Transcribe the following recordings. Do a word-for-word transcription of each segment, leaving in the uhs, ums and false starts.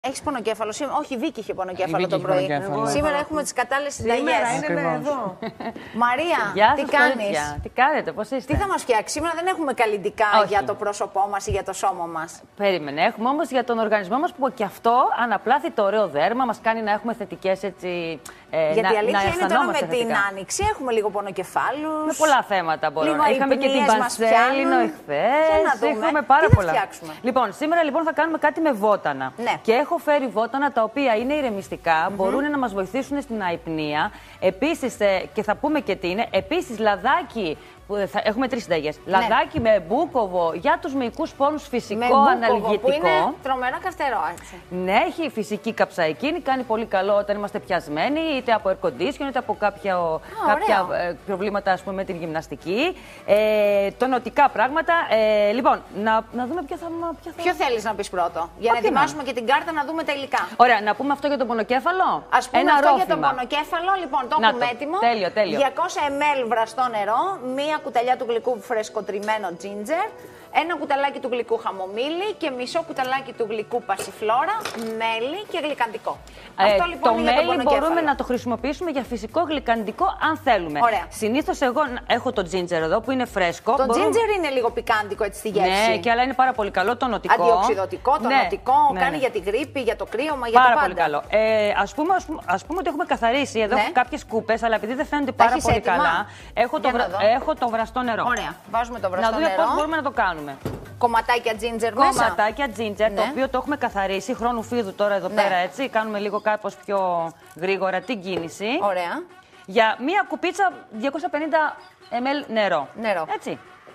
Έχεις πονοκέφαλο σήμερα? Όχι, η Βίκη είχε πονοκέφαλο το πρωί. Πονοκέφαλο. Σήμερα έχουμε τις κατάλληλες συνταγές. Σήμερα είναι εδώ. Μαρία, Γεια τι σας, κάνεις? κορίτσια. Τι κάνετε, πώς είστε? Τι θα μας φτιάξει? Σήμερα δεν έχουμε καλλυντικά Όχι. για το πρόσωπό μας ή για το σώμα μας. Περίμενε. Έχουμε όμως για τον οργανισμό μας που και αυτό αναπλάθει το ωραίο δέρμα, μας κάνει να έχουμε θετικές έτσι. Ε, Γιατί να, η αλήθεια να είναι τώρα με θετικά. την άνοιξη έχουμε λίγο πονοκεφάλους. Με πολλά θέματα μπορώ λίγο να. Είχαμε και την υπνίες μας Πανσέλινο πιάνουν. εχθές. Για να δούμε. Έχουμε πάρα Τι θα πολλά. φτιάξουμε? Λοιπόν, σήμερα λοιπόν θα κάνουμε κάτι με βότανα. Ναι. Και έχω φέρει βότανα τα οποία είναι ηρεμιστικά, mm-hmm. μπορούν να μας βοηθήσουν στην αϊπνία. Επίσης, ε, και θα πούμε και τι είναι, επίσης λαδάκι. Θα, έχουμε τρεις συνταγές. Ναι. Λαδάκι με μπούκοβο για τους μυϊκούς πόνους, φυσικό με μπούκοβο, αναλγητικό. Που είναι τρομερά καυτερό, έτσι. Ναι, έχει φυσική καψαϊκίνη, κάνει πολύ καλό όταν είμαστε πιασμένοι, είτε από air condition, είτε από κάποια, Α, κάποια ε, προβλήματα ας πούμε, με την γυμναστική. Ε, τονωτικά πράγματα. Ε, λοιπόν, να, να δούμε ποιο θα. Ποιο, θα... ποιο θέλεις να πεις πρώτο, για να ετοιμάσουμε και την κάρτα να δούμε τα υλικά. Ωραία, να πούμε αυτό για τον πονοκέφαλο. Ας πούμε Ένα αυτό ρόφημα. για τον πονοκέφαλο. Λοιπόν, το να έχουμε το. έτοιμο. Τέλειο, τέλειο. διακόσια μιλιλίτρα βραστό νερό, μία κουταλιά του γλυκού φρεσκοτριμμένο ginger, ένα κουταλάκι του γλυκού χαμομήλι και μισό κουταλάκι του γλυκού πασιφλόρα, μέλι και γλυκαντικό. Ε, Αυτό λοιπόν το είναι μέλι για τον μπορούμε να το χρησιμοποιήσουμε για φυσικό γλυκαντικό αν θέλουμε. Ωραία. Συνήθως εγώ έχω το ginger εδώ που είναι φρέσκο. Το μπορούμε... ginger είναι λίγο πικάντικο έτσι στη γεύση. Ναι, και αλλά είναι πάρα πολύ καλό, τονωτικό. Αντιοξυδοτικό, τονωτικό, ναι, κάνει ναι. για τη γρίπη, για το κρύωμα, για πάρα το πάντα. Πολύ καλό. Ε, ας, πούμε, ας, πούμε, ας πούμε ότι έχουμε καθαρίσει. Εδώ ναι. έχω κάποιες κούπες, αλλά επειδή δεν φαίνονται πάρα πολύ έτοιμα? καλά, έχω το, βρα... έχω το βραστό νερό. Ωραία. Βάζουμε το βραστό να δούμε νερό. πώς μπορούμε να το κάνουμε. Κομματάκια ginger μέσα. Κομματάκια ginger, ναι. το οποίο το έχουμε καθαρίσει, χρόνου φίδου τώρα εδώ ναι. πέρα έτσι. Κάνουμε λίγο κάπως πιο γρήγορα την κίνηση. Ωραία. Για μία κουπίτσα διακόσια πενήντα μιλιλίτρα νερό. Νερό. Έτσι.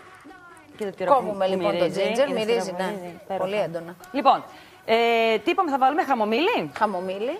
Κόβουμε λοιπόν μυρίζει. το ginger, μυρίζει, ναι. Πέρα. Πολύ έντονα. Λοιπόν, ε, τι είπαμε, θα βάλουμε χαμομήλι. Χαμομήλι.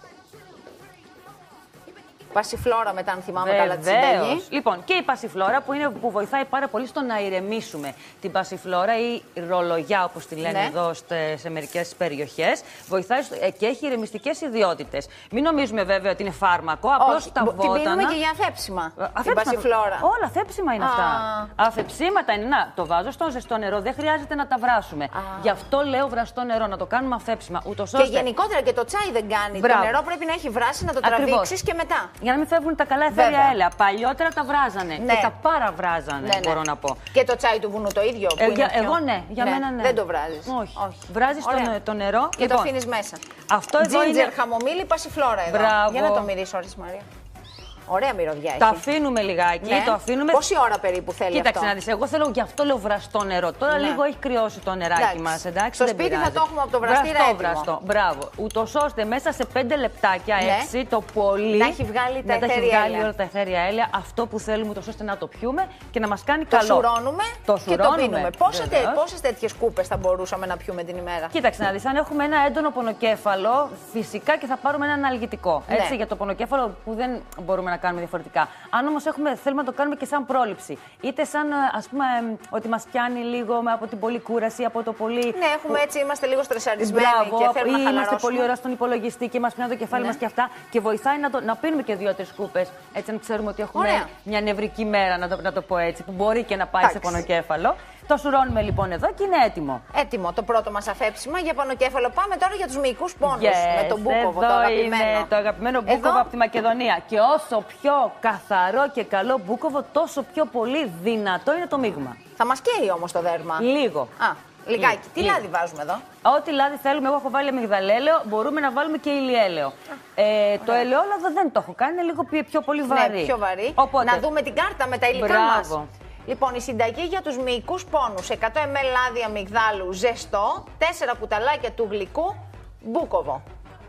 Πασιφλόρα μετά, αν θυμάμαι Βεβαίως. καλά τη συνταγή. Λοιπόν, και η πασιφλόρα που, είναι, που βοηθάει πάρα πολύ στο να ηρεμήσουμε. Την πασιφλόρα ή ρολογιά, όπως τη λένε ναι. εδώ στε, σε μερικές περιοχές, βοηθάει στο, και έχει ηρεμιστικές ιδιότητες. Μην νομίζουμε βέβαια ότι είναι φάρμακο, απλώς τα βότανα. Την πίνουμε και για αφέψιμα. Αφέψιμα. Την πασιφλόρα. Όλα αφέψιμα είναι Α. αυτά. Αφεψίματα είναι. Να, το βάζω στο ζεστό νερό, δεν χρειάζεται να τα βράσουμε. Α. Γι' αυτό λέω βραστό νερό, να το κάνουμε αφέψιμα. Ούτως ώστε... Και γενικότερα και το τσάι δεν κάνει. Μπράβο. Το νερό πρέπει να έχει βράσει, να το τραβήξεις και μετά. Για να μην φεύγουν τα καλά εθέρια έλαια. Παλιότερα τα βράζανε ναι. και τα παραβράζανε, ναι, μπορώ ναι. να πω. Και το τσάι του βουνού το ίδιο. Που ε, είναι για, πιο... Εγώ ναι, για ναι. μένα ναι. Δεν το βράζεις. Όχι. Όχι. Βράζεις το, το νερό και λοιπόν, το αφήνεις μέσα. Αυτό εδώ ginger, είναι... χαμομήλι, πασιφλόρα εδώ. Μπράβο. Για να το μυρίσω, όρις Μαρία. Ωραία μυρωδιά έχει. Το αφήνουμε λιγάκι. Ναι. Το αφήνουμε... Πόση ώρα περίπου θέλει? Κοίταξε αυτό? να δεις, εγώ θέλω γι' αυτό λέω βραστό νερό. Τώρα ναι. λίγο έχει κρυώσει το νεράκι μας. Εντάξει, στο δεν σπίτι πειράζει. θα το έχουμε από το βραστήρα βραστό, έτοιμο. Βραστό, μπράβο. Ούτως ώστε μέσα σε πέντε λεπτάκια, ναι. έξι το πολύ. Να έχει βγάλει τα να εθέρια έχει βγάλει έλαια. όλα τα εθέρια έλαια. Αυτό που θέλουμε, ούτως ώστε να το πιούμε και να μας κάνει το καλό. Σουρώνουμε το και σουρώνουμε. το πίνουμε. Πόσες τέτοιες κούπες θα μπορούσαμε να πιούμε την ημέρα? Κοίταξε να δεις, αν έχουμε ένα έντονο πονοκέφαλο, φυσικά και θα πάρουμε ένα αναλγητικό. Έτσι, ναι. για το πονοκέφαλο που δεν μπορούμε να κάνουμε διαφορετικά. Αν όμως έχουμε, θέλουμε να το κάνουμε και σαν πρόληψη, είτε σαν ας πούμε ότι μας πιάνει λίγο από την πολλή κούραση, από το πολύ. Ναι, έχουμε έτσι, είμαστε λίγο στρεσαρισμένοι. Μπράβο, και θέλουμε ή να είμαστε πολύ ώρα στον υπολογιστή και μας πιάνει το κεφάλι ναι. μας και αυτά. Και βοηθάει να, το, να πίνουμε και δύο-τρεις κούπες. Έτσι, να ξέρουμε ότι έχουμε Ωραία. μια νευρική μέρα, να το, να το πω έτσι, που μπορεί και να πάει Τάξι. σε πονοκέφαλο. Το σουρώνουμε λοιπόν εδώ και είναι έτοιμο. Έτοιμο το πρώτο μας αφέψιμα για πονοκέφαλο. Πάμε τώρα για τους μυϊκούς πόνους. Yes, με τον μπούκοβο, εδώ το αγαπημένο. Είναι το αγαπημένο μπούκοβο εδώ... από τη Μακεδονία. Και όσο πιο καθαρό και καλό μπούκοβο, τόσο πιο πολύ δυνατό είναι το μείγμα. Θα μας καίει όμως το δέρμα. Λίγο. Α, λιγάκι. Τι Λίγο. λάδι βάζουμε εδώ? Ό,τι λάδι θέλουμε. Εγώ έχω βάλει αμυγδαλέλαιο, μπορούμε να βάλουμε και ηλιέλαιο. Ε, το ελαιόλαδο δεν το έχω κάνει, είναι λίγο πιο πολύ βαρύ. Ναι, πιο βαρύ. Οπότε... Να δούμε την κάρτα με τα υλικά Μπράβο. μας. Λοιπόν, η συνταγή για τους μυϊκούς πόνους. εκατό μιλιλίτρα λάδι αμυγδάλου ζεστό, τέσσερα κουταλάκια του γλυκού μπούκοβο.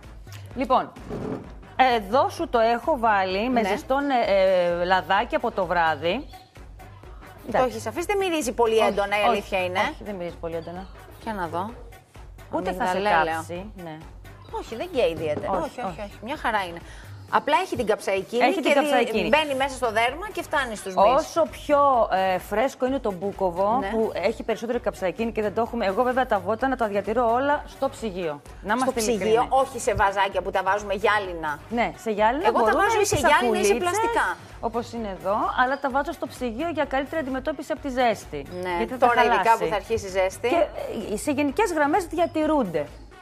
Λοιπόν, εδώ σου το έχω βάλει ναι. με ζεστό ε, λαδάκι από το βράδυ. Το έχεις αφήσει, δεν μυρίζει πολύ όχι, έντονα, η όχι, αλήθεια είναι. Όχι, δεν μυρίζει πολύ έντονα. Για να δω. Ούτε θα σε κάψει. Ναι. Όχι, δεν καίει ιδιαίτερα. Όχι, όχι, όχι, όχι. Μια χαρά είναι. Απλά έχει την καψαϊκίνη έχει και την καψαϊκίνη. μπαίνει μέσα στο δέρμα και φτάνει στους μυς. Όσο πιο ε, φρέσκο είναι το μπούκοβο, ναι. που έχει περισσότερη καψαϊκίνη και δεν το έχουμε. Εγώ βέβαια τα βότανα τα διατηρώ όλα στο ψυγείο. Να στο ψυγείο, όχι σε βαζάκια που τα βάζουμε γυάλινα. Ναι, σε γυάλινα. Εγώ τα βάζω ή σε γυάλινα ή σε πλαστικά. Όπως είναι εδώ, αλλά τα βάζω στο ψυγείο για καλύτερη αντιμετώπιση από τη ζέστη. Ναι, γιατί τώρα θα ειδικά που θα αρχίσει η ζέστη. Και σε γενικές γραμμές διατηρούνται.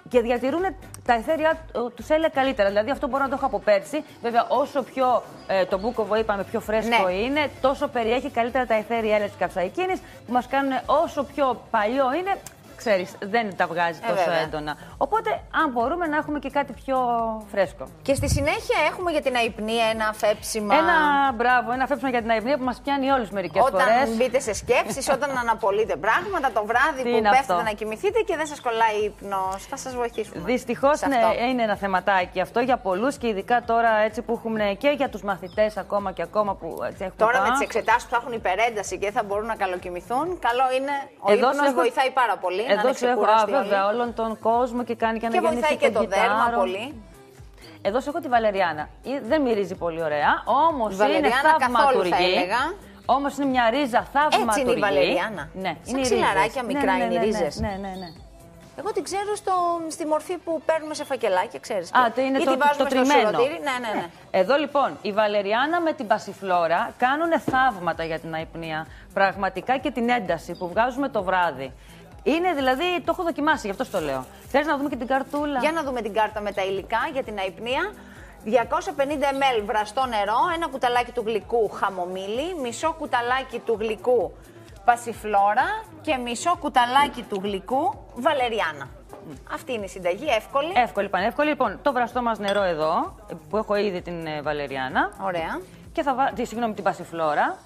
και διατηρούν τα αιθέρια του έλαια καλύτερα. Δηλαδή, αυτό μπορώ να το έχω από πέρσι. Βέβαια, όσο πιο ε, το μπούκοβο είπαμε πιο φρέσκο ναι. είναι, τόσο περιέχει καλύτερα τα αιθέρια έλαια της καυσαϊκίνης που μας κάνουν όσο πιο παλιό είναι. Ξέρεις, δεν τα βγάζει ε, τόσο βέβαια. έντονα. Οπότε, αν μπορούμε να έχουμε και κάτι πιο φρέσκο. Και στη συνέχεια έχουμε για την αϊπνία ένα αφέψιμα. Ένα μπράβο, ένα αφέψιμα για την αϊπνία που μας πιάνει όλους μερικές όταν φορές. Όταν μπείτε σε σκέψεις, όταν αναπολείτε πράγματα, το βράδυ Τι που πέφτετε αυτό? να κοιμηθείτε και δεν σας κολλάει ύπνος. Θα σας βοηθήσουμε. Δυστυχώς ναι, είναι ένα θεματάκι αυτό για πολλούς και ειδικά τώρα έτσι που έχουν και για τους μαθητές ακόμα και ακόμα που έτσι έχουν. Τώρα πά. με τις εξετάσεις που θα έχουν υπερένταση και θα μπορούν να καλοκοιμηθούν, καλό είναι. Ο ύπνος έχω... βοηθάει πάρα πολύ. Εδώ σου έχω α, βέβαια, όλον τον κόσμο και κάνει και αναγεννήσει. Και βοηθάει και το δέρμα πολύ. Εδώ σου έχω τη βαλεριάνα. Δεν μυρίζει πολύ ωραία, όμως είναι θαυματουργή. Όμως είναι μια ρίζα θαυματουργή. Έτσι είναι η βαλεριάνα. Ναι, σαν ξυλαράκια μικρά ναι, ναι, είναι οι ρίζες. Ναι, ναι, ναι. Εγώ την ξέρω στο, στη μορφή που παίρνουμε σε φακελάκια, ξέρεις. Α, το είναι ή το, τη βάζουμε το τριμμένο. Στο σουρωτήρι. Ναι, ναι, ναι. Εδώ λοιπόν η βαλεριάνα με την πασιφλόρα κάνουν θαύματα για την αϊπνία. Πραγματικά και την ένταση που βγάζουμε το βράδυ. Είναι δηλαδή, το έχω δοκιμάσει, γι' αυτό το λέω. Θες να δούμε και την καρτούλα? Για να δούμε την κάρτα με τα υλικά για την αϊπνία. διακόσια πενήντα μιλιλίτρα βραστό νερό, ένα κουταλάκι του γλυκού χαμομήλι, μισό κουταλάκι του γλυκού πασιφλόρα και μισό κουταλάκι του γλυκού βαλεριάνα. Mm. Αυτή είναι η συνταγή, εύκολη. Εύκολη, πανεύκολη. Λοιπόν, το βραστό μας νερό εδώ, που έχω ήδη την ε, βαλεριάνα. Ωραία. Και θα βάλω, συγγνώμη, την πασιφλόρα.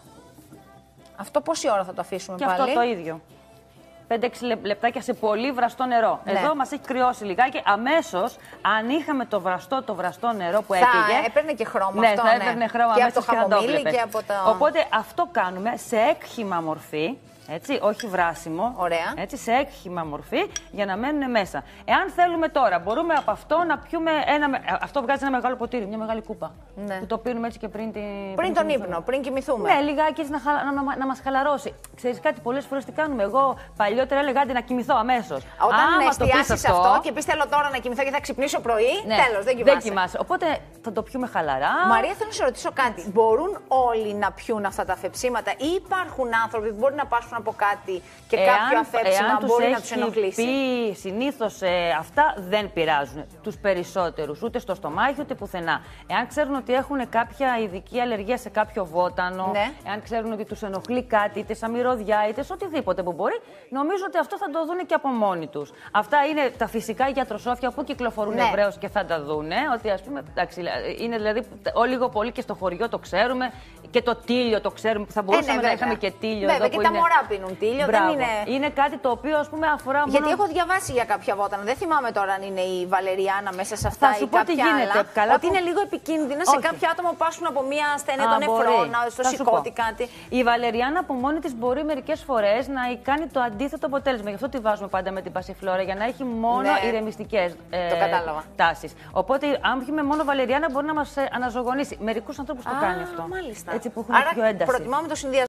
Αυτό πόση ώρα θα το αφήσουμε και πάλι? Και αυτό το ίδιο. πέντε έξι λεπτάκια σε πολύ βραστό νερό. Ναι. Εδώ μας έχει κρυώσει λιγάκι. Αμέσως, αν είχαμε το βραστό, το βραστό νερό που θα έφυγε. Θα έπαιρνε και χρώμα ναι, αυτό. Θα έπαιρνε χρώμα και αμέσως από το χαμομήλι και, και από το... Οπότε αυτό κάνουμε σε έκχυμα μορφή. Έτσι, όχι βράσιμο. Ωραία. Έτσι, σε έκχυμα μορφή για να μένουν μέσα. Εάν θέλουμε τώρα, μπορούμε από αυτό να πιούμε ένα. Αυτό βγάζει ένα μεγάλο ποτήρι, μια μεγάλη κούπα. Ναι. Που το πίνουμε έτσι και πριν την. Πριν, πριν τον ύπνο, πριν κοιμηθούμε. Ναι, λιγάκι έτσι να, χαλα... να, να, να μας χαλαρώσει. Ξέρεις κάτι, πολλές φορές τι κάνουμε. Εγώ παλιότερα έλεγα άντε να κοιμηθώ αμέσως. Όταν εστιάσεις αυτό... αυτό και πει θέλω τώρα να κοιμηθώ και θα ξυπνήσω πρωί, ναι, τέλος, δεν κοιμάσαι. Δεν κοιμάσαι. Οπότε θα το πιούμε χαλαρά. Μαρία, θέλω να σε ρωτήσω κάτι. Μπορούν όλοι να πιούν αυτά τα αφεψίματα ή υπάρχουν άνθρωποι που μπορεί να πάσχουν από κάτι και εάν, κάποιο αφέψιμα εάν μπορεί να τους ενοχλήσει? Πει, συνήθως ε, αυτά δεν πειράζουν τους περισσότερους, ούτε στο στομάχι ούτε πουθενά. Εάν ξέρουν ότι έχουν κάποια ειδική αλλεργία σε κάποιο βότανο, ναι. εάν ξέρουν ότι τους ενοχλεί κάτι, είτε σαν μυρωδιά, είτε σε οτιδήποτε που μπορεί, νομίζω ότι αυτό θα το δουν και από μόνοι τους. Αυτά είναι τα φυσικά γιατροσόφια που κυκλοφορούν ναι. ευρέως και θα τα δούνε. Ότι ας πούμε, εντάξει, είναι δηλαδή ο, λίγο πολύ και στο χωριό το ξέρουμε και το τίλιο το ξέρουμε. Θα μπορούσαμε ε, ναι, να είχαμε και τίλιο. Βέβαια, εδώ και που τα είναι... μωρά πίνουν τίλιο. Δεν είναι... είναι κάτι το οποίο ας πούμε αφορά μόνο. Γιατί έχω διαβάσει για κάποια βότανα. Δεν θυμάμαι τώρα αν είναι η βαλεριάνα μέσα σε αυτά ή κάποια άλλα. Καλά ότι που... είναι λίγο επικίνδυνα σε κάποια άτομα που πάσχουν από μια ασθένεια των νεφρών, στο σηκώτη κάτι. Η βαλεριάνα από μόνη της μπορεί μερικές φορές να κάνει το αντίθετο αποτέλεσμα. Γι' αυτό τη βάζουμε πάντα με την πασιφλόρα, για να έχει μόνο ναι. ηρεμιστικές ε, τάσεις. Οπότε, αν πιούμε μόνο βαλεριάνα, μπορεί να μας αναζωογονήσει. Μερικούς ανθρώπους το κάνει αυτό. Μάλιστα. Έτσι που έχουν πιο ένταση. Προτιμάμε το συνδυασμό.